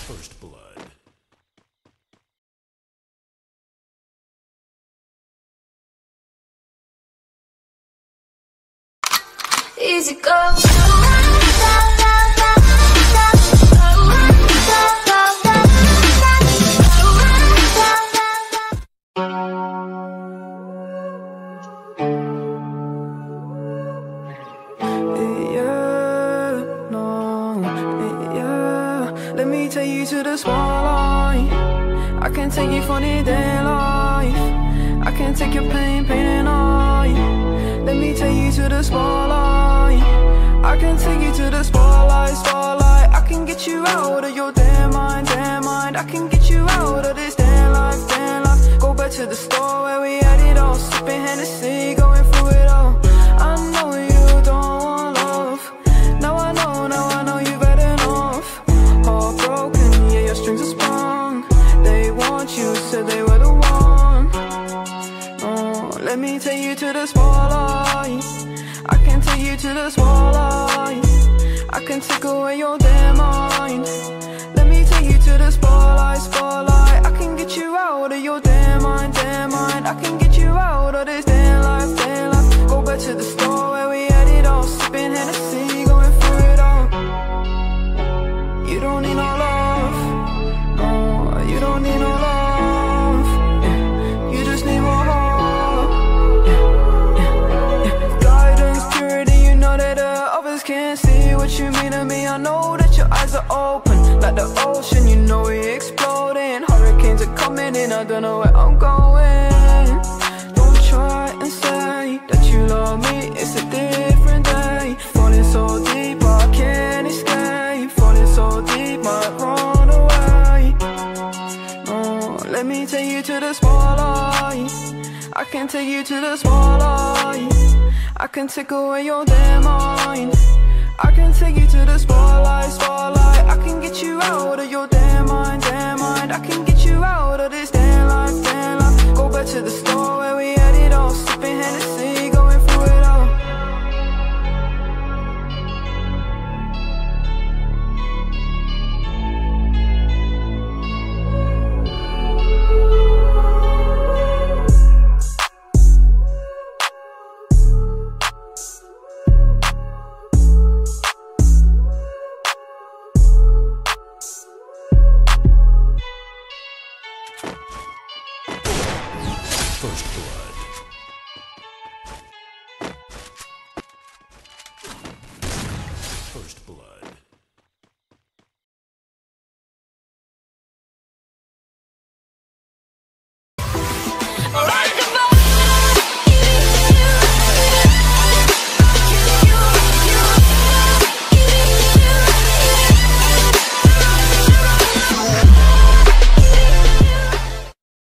First blood. Easy go. Let me take you to the spotlight. I can take you for the day life. I can take your pain and I. Let me take you to the spotlight. I can take you to the spotlight, spotlight. I can get you out of your damn mind, damn mind. I can get you out of this damn life, damn life. Go back to the store where we had it all, sipping Hennessy, going through it all. I know you don't want love. Now I know you've had enough. Heartbroken, yeah, your strings are sprung. They want you, said they were the one. Oh, let me take you to the spotlight. I can take you to the spotlight. I can take away your damn mind. Let me take you to the spotlight, spotlight. I can get you out of your damn mind, damn mind. I can get you out of this damn life, damn life. Go back to the store where we had it all, sipping Hennessy, going through it all. You don't need no love, no, you don't need no love, yeah. You just need more heart, yeah. Guidance, purity, you know that others can't see what you mean to me. I know that your eyes are open, like the ocean, you know we're exploding. Hurricanes are coming in, I don't know where I'm going. Don't try and say that you love me, it's a different day. Falling so deep, I can't escape. Falling so deep, might run away. Oh, let me take you to the spotlight. I can take you to the spotlight. I can take away your damn mind. I can take you to the spotlight, spotlight. I can get you out of your damn mind, damn mind. I can get you out of this damn life, damn life. Go back to the start.